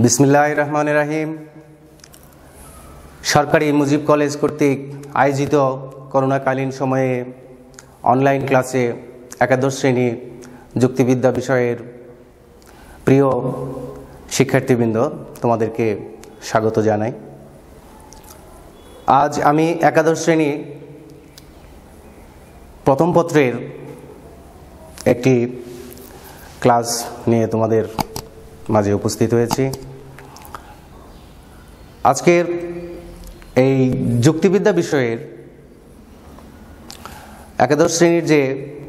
বিসমিল্লাহির রহমানির রহিম। সরকারি মুজিব কলেজ কর্তৃক আয়োজিত করোনাকালীন সময়ে অনলাইন ক্লাসে একাদশ শ্রেণীর যুক্তিবিদ্যা বিষয়ের প্রিয় শিক্ষার্থীবৃন্দ, তোমাদেরকে স্বাগত জানাই। আজ আমি একাদশ শ্রেণী প্রথম পত্রের একটি ক্লাস নিয়ে তোমাদের মাঝে উপস্থিত হয়েছি। আজকের এই যুক্তিবিদ্যা বিষয়ের একাদশ শ্রেণীর যে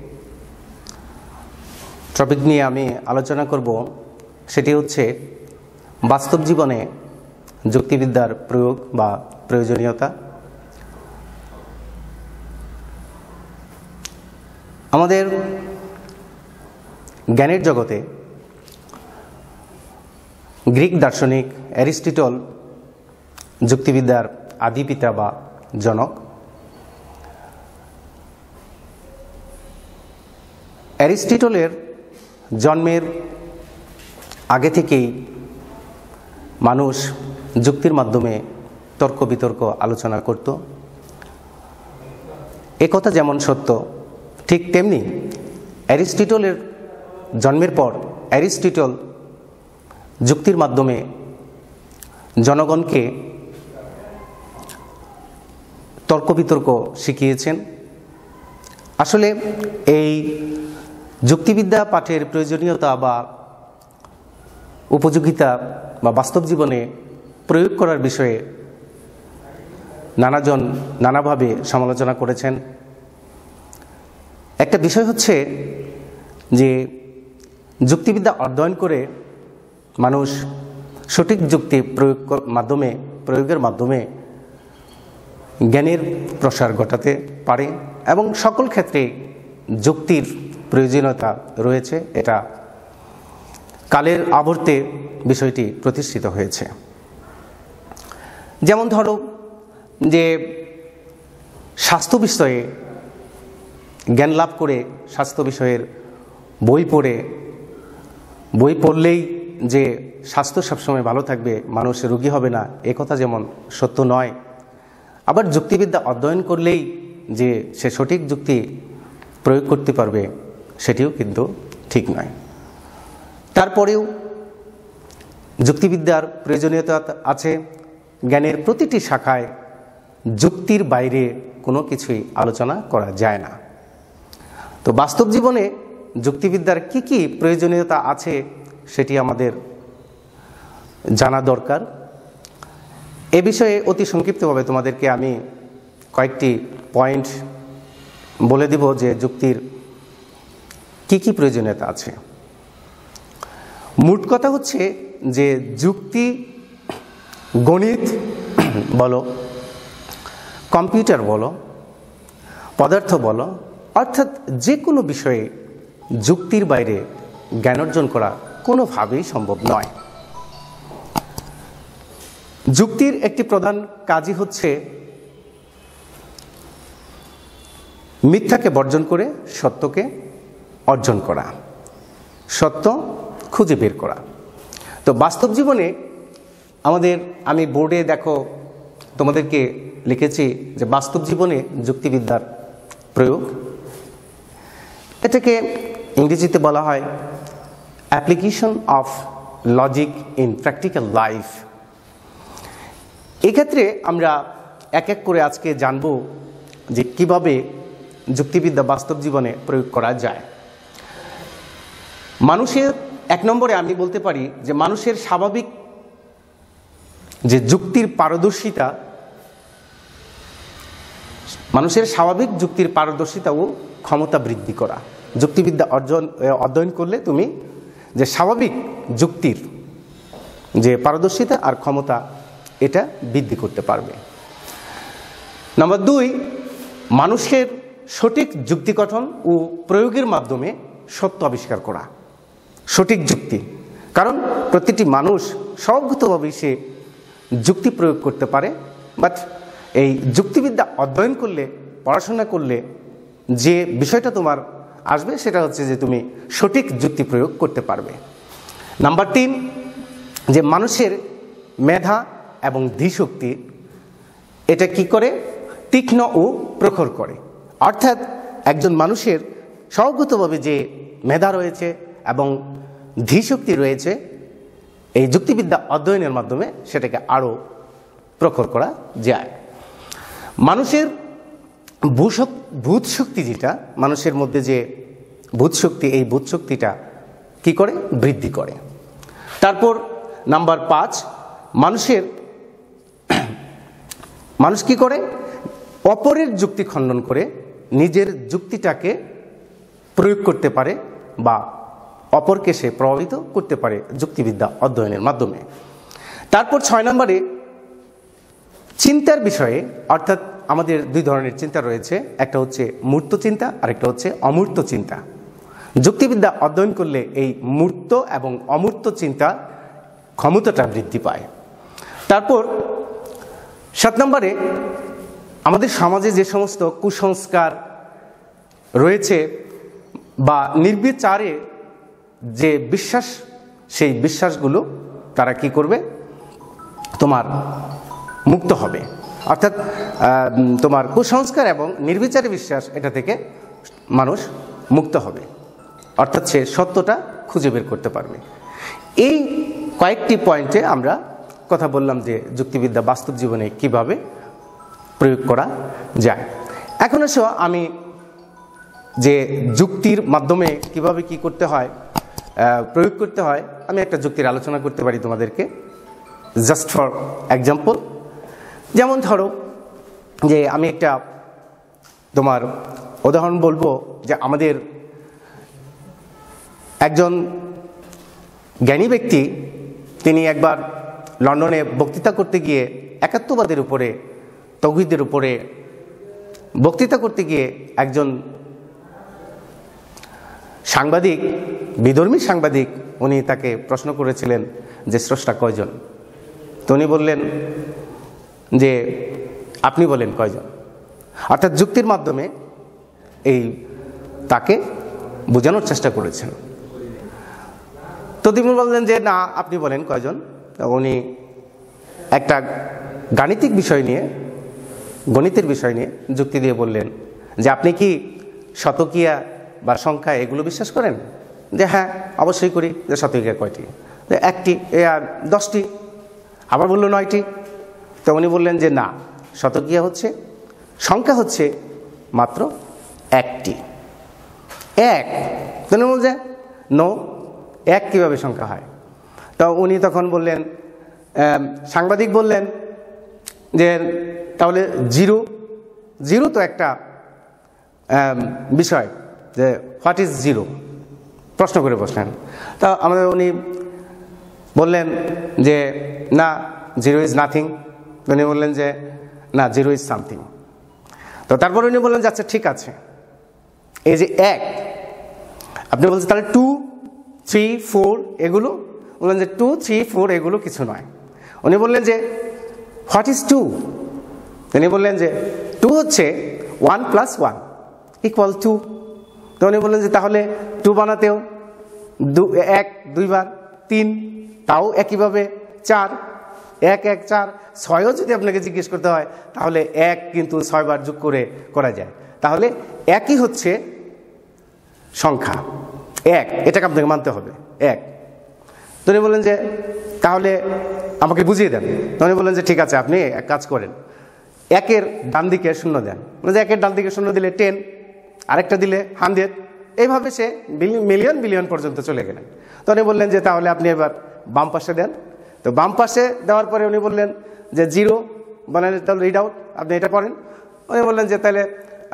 টপিক নিয়ে আমি আলোচনা করব সেটি হচ্ছে বাস্তব জীবনে যুক্তিবিদ্যার প্রয়োগ বা প্রয়োজনীয়তা। আমাদের জ্ঞানের জগতে গ্রিক দার্শনিক অ্যারিস্টটল যুক্তিবিদ্যার আদি পিতা বা জনক। অ্যারিস্টটলের জন্মের আগে থেকেই মানুষ যুক্তির মাধ্যমে তর্ক বিতর্ক আলোচনা করত। একথা যেমন সত্য, ঠিক তেমনি অ্যারিস্টটলের জন্মের পর অ্যারিস্টটল যুক্তির মাধ্যমে জনগণকে তর্ক বিতর্ক শিখিয়েছেন। আসলে এই যুক্তিবিদ্যা পাঠের প্রয়োজনীয়তা বা উপযোগিতা বা বাস্তব জীবনে প্রয়োগ করার বিষয়ে নানাজন নানাভাবে সমালোচনা করেছেন। একটা বিষয় হচ্ছে যে যুক্তিবিদ্যা অধ্যয়ন করে মানুষ সঠিক যুক্তি প্রয়োগের মাধ্যমে জ্ঞানের প্রসার ঘটাতে পারে এবং সকল ক্ষেত্রে যুক্তির প্রয়োজনীয়তা রয়েছে। এটা কালের আবর্তে বিষয়টি প্রতিষ্ঠিত হয়েছে। যেমন ধরো যে স্বাস্থ্য বিষয়ে জ্ঞান লাভ করে স্বাস্থ্য বিষয়ের বই পড়লেই যে স্বাস্থ্য সবসময় ভালো থাকবে, মানুষ রোগী হবে না, একথা যেমন সত্য নয়। আবার যুক্তিবিদ্যা অধ্যয়ন করলেই যে সে সঠিক যুক্তি প্রয়োগ করতে পারবে, সেটিও কিন্তু ঠিক নয়। তারপরেও যুক্তিবিদ্যার প্রয়োজনীয়তা আছে। জ্ঞানের প্রতিটি শাখায় যুক্তির বাইরে কোনো কিছুই আলোচনা করা যায় না। তো বাস্তব জীবনে যুক্তিবিদ্যার কি কি প্রয়োজনীয়তা আছে সেটি আমাদের জানা দরকার। এ বিষয়ে অতি সংক্ষিপ্তভাবে তোমাদেরকে আমি কয়েকটি পয়েন্ট বলে দিব যে যুক্তির কি কি প্রয়োজনীয়তা আছে। মোট কথা হচ্ছে যে যুক্তি গণিত বলো, কম্পিউটার বলো, পদার্থ বলো, অর্থাৎ যে কোনো বিষয়ে যুক্তির বাইরে জ্ঞান অর্জন করা কোনোভাবেই সম্ভব নয়। যুক্তির একটি প্রধান কাজই হচ্ছে মিথ্যাকে বর্জন করে সত্যকে অর্জন করা, সত্য খুঁজে বের করা। তো বাস্তব জীবনে আমি বোর্ডে দেখো তোমাদেরকে লিখেছি যে বাস্তব জীবনে যুক্তিবিদ্যার প্রয়োগ। এটাকে ইংরেজিতে বলা হয় application of logic in practical life. এক্ষেত্রে আমরা এক এক করে আজকে জানব যে কিভাবে যুক্তিবিদ্যা বাস্তব জীবনে প্রয়োগ করা যায়। মানুষের এক নম্বরে আমি বলতে পারি যে মানুষের স্বাভাবিক যে যুক্তির পারদর্শিতা ও ক্ষমতা বৃদ্ধি করা। যুক্তিবিদ্যা অধ্যয়ন করলে তুমি যে স্বাভাবিক যুক্তির যে পারদর্শিতা আর ক্ষমতা এটা বৃদ্ধি করতে পারবে। নাম্বার 2, মানুষের সঠিক যুক্তি গঠন ও প্রয়োগের মাধ্যমে সত্য আবিষ্কার করা। সঠিক যুক্তি, কারণ প্রতিটি মানুষ স্বভাবগতভাবে সে যুক্তি প্রয়োগ করতে পারে, বাট এই যুক্তিবিদ্যা অধ্যয়ন করলে, পড়াশোনা করলে যে বিষয়টা তোমার আসবে সেটা হচ্ছে যে তুমি সঠিক যুক্তি প্রয়োগ করতে পারবে। নাম্বার 3, যে মানুষের মেধা এবং ধীশক্তি এটা কি করে, তীক্ষ্ণ ও প্রখর করে। অর্থাৎ একজন মানুষের স্বভাবগতভাবে যে মেধা রয়েছে এবং ধীশক্তি রয়েছে, এই যুক্তিবিদ্যা অধ্যয়নের মাধ্যমে সেটাকে আরও প্রখর করা যায়। মানুষের ভূত শক্তি, যেটা মানুষের মধ্যে যে ভূত শক্তি, এই ভূত শক্তিটা কি করে, বৃদ্ধি করে। তারপর নাম্বার 5, মানুষ কি করে, অপরের যুক্তি খণ্ডন করে নিজের যুক্তিটাকে প্রয়োগ করতে পারে বা অপরকে সে প্রভাবিত করতে পারে যুক্তিবিদ্যা অধ্যয়নের মাধ্যমে। তারপর 6 নম্বরে চিন্তার বিষয়ে, অর্থাৎ আমাদের 2 ধরনের চিন্তা রয়েছে, একটা হচ্ছে মূর্ত চিন্তা আর একটা হচ্ছে অমূর্ত চিন্তা। যুক্তিবিদ্যা অধ্যয়ন করলে এই মূর্ত এবং অমূর্ত চিন্তা ক্ষমতাটা বৃদ্ধি পায়। তারপর 7 নম্বরে আমাদের সমাজে যে সমস্ত কুসংস্কার রয়েছে বা নির্বিচারে যে বিশ্বাস, সেই বিশ্বাসগুলো তারা কি করবে, তোমার মুক্ত হবে। অর্থাৎ তোমার কুসংস্কার এবং নির্বিচারে বিশ্বাস, এটা থেকে মানুষ মুক্ত হবে, অর্থাৎ সে সত্যটা খুঁজে বের করতে পারবে। এই কয়েকটি পয়েন্টে আমরা কথা বললাম যে যুক্তিবিদ্যা বাস্তব জীবনে কিভাবে প্রয়োগ করা যায়। এখন এসো আমি যে যুক্তির মাধ্যমে কিভাবে কি করতে হয়, প্রয়োগ করতে হয়, আমি একটা যুক্তির আলোচনা করতে পারি তোমাদেরকে, জাস্ট ফর এক্সাম্পল। যেমন ধরো যে আমি একটা তোমার উদাহরণ বলবো যে আমাদের একজন জ্ঞানী ব্যক্তি, তিনি একবার লন্ডনে বক্তৃতা করতে গিয়ে একাত্মবাদের উপরে, তৌহিদের উপরে বক্তৃতা করতে গিয়ে একজন সাংবাদিক, বিধর্মী সাংবাদিক, উনি তাকে প্রশ্ন করেছিলেন যে স্রষ্টা কয়জন। তো উনি বললেন যে আপনি বলেন কয়জন। অর্থাৎ যুক্তির মাধ্যমে এই তাকে বোঝানোর চেষ্টা করেছেন। তো তিনি বললেন যে না, আপনি বলেন কয়জন। উনি একটা গাণিতিক বিষয় নিয়ে, গণিতের বিষয় নিয়ে যুক্তি দিয়ে বললেন যে আপনি কি শতকিয়া বা সংখ্যা এগুলো বিশ্বাস করেন? যে হ্যাঁ, অবশ্যই করি। যে শতকিয়া কয়টি? যে 1টি, আর 10টি। আবার বললো 9টি। তো উনি বললেন যে না, শতকিয়া হচ্ছে, সংখ্যা হচ্ছে মাত্র 1টি। 1। তিনি বলছেন নো, 1 কীভাবে সংখ্যা হয়? তো উনি তখন বললেন, সাংবাদিক বললেন যে তাহলে 0 0 তো একটা বিষয়, যে হোয়াট ইজ 0, প্রশ্ন করে বসলেন। তা আমাদের উনি বললেন যে না, 0 ইজ নাথিং। উনি বললেন যে না, 0 ইজ সামথিং। তো তারপর উনি বললেন যে আচ্ছা ঠিক আছে, এই যে 1, আপনি বলছেন তাহলে 2, 3, 4 এগুলো? বললেন যে 2, 3, 4 এগুলো কিছু নয়। উনি বললেন যে হোয়াট ইজ 2? তিনি বললেন যে 2 হচ্ছে 1 + 1 = 2। তো উনি বললেন যে তাহলে 2 বানাতেও 1 2 বার, 3 তাও একইভাবে, 4 1 1 4, 6ও যদি আপনাকে জিজ্ঞেস করতে হয় তাহলে 1 কিন্তু 6 বার যোগ করে করা যায়। তাহলে একই হচ্ছে সংখ্যা 1, এটাকে আপনাকে মানতে হবে 1। তো উনি বললেন যে তাহলে আমাকে বুঝিয়ে দেন। তো উনি বললেন যে ঠিক আছে, আপনি এক কাজ করেন, 1-এর ডান দিকে 0 দেন। মানে 1-এর ডান দিকে 0 দিলে 10, আরেকটা দিলে 100, এইভাবে সে মিলিয়ন বিলিয়ন পর্যন্ত চলে গেলেন। তো উনি বললেন যে তাহলে আপনি এবার বাম পাশে দেন। তো বাম পাশে দেওয়ার পরে উনি বললেন যে 0 বানালে তাহলে রিড আউট, আপনি এটা করেন। উনি বললেন যে তাহলে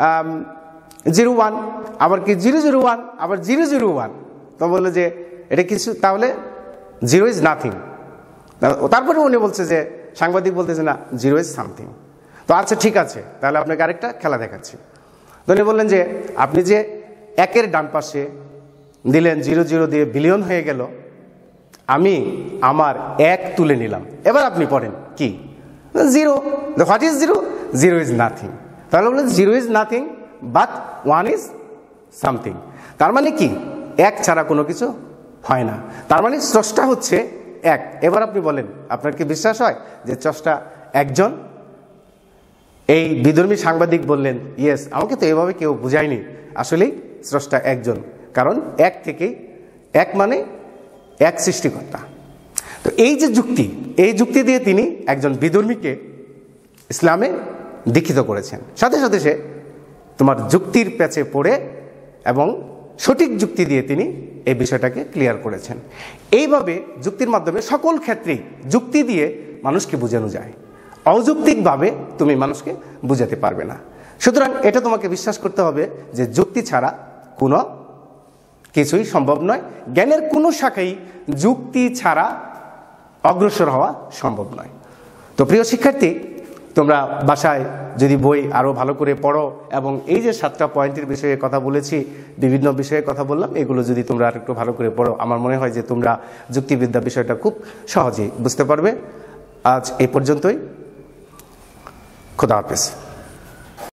0 1, আবার কি 0 0 1, আবার 0 0 1। তো বললো যে এটা কিছু, তাহলে 0 ইজ নাথিং। তারপরে উনি বলছে যে, সাংবাদিক বলতেছে না, 0 ইজ সামথিং। তো আচ্ছা ঠিক আছে, তাহলে আপনাকে আরেকটা খেলা দেখাচ্ছি। তো উনি বললেন যে আপনি যে 1-এর ডান পাশে দিলেন 0 0 দিয়ে বিলিয়ন হয়ে গেল, আমি আমার 1 তুলে নিলাম, এবার আপনি পড়েন কি? 0। What is 0? 0 is nothing. তাহলে বললেন 0 is nothing but 1 is something. তার মানে কি, 1 ছাড়া কোনো কিছু হয় না। তার মানে স্রষ্টা হচ্ছে এক। এবার আপনি বলেন, আপনার কি বিশ্বাস হয় যে স্রষ্টা একজন? এই বিধর্মী সাংবাদিক বললেন, ইয়েস, আমাকে তো এভাবে কেউ বুঝায়নি, আসলেই স্রষ্টা একজন, কারণ এক থেকেই, এক মানে এক সৃষ্টিকর্তা। তো এই যে যুক্তি, এই যুক্তি দিয়ে তিনি একজন বিধর্মীকে ইসলামে দীক্ষিত করেছেন। সাথে সাথে সে তোমার যুক্তির প্যাচে পড়ে এবং সঠিক যুক্তি দিয়ে তিনি এই বিষয়টাকে ক্লিয়ার করেছেন। এইভাবে যুক্তির মাধ্যমে সকল ক্ষেত্রেই যুক্তি দিয়ে মানুষকে বোঝানো যায়, অযৌক্তিকভাবে তুমি মানুষকে বোঝাতে পারবে না। সুতরাং এটা তোমাকে বিশ্বাস করতে হবে যে যুক্তি ছাড়া কোনো কিছুই সম্ভব নয়। জ্ঞানের কোনো শাখাই যুক্তি ছাড়া অগ্রসর হওয়া সম্ভব নয়। তো প্রিয় শিক্ষার্থী, তোমরা বাসায় যদি বই আরও ভালো করে পড়ো এবং এই যে 7টা পয়েন্টের বিষয়ে কথা বলেছি, বিভিন্ন বিষয়ে কথা বললাম, এগুলো যদি তোমরা আর একটু ভালো করে পড়ো, আমার মনে হয় যে তোমরা যুক্তিবিদ্যা বিষয়টা খুব সহজেই বুঝতে পারবে। আজ এই পর্যন্তই। খুদা হাফেজ।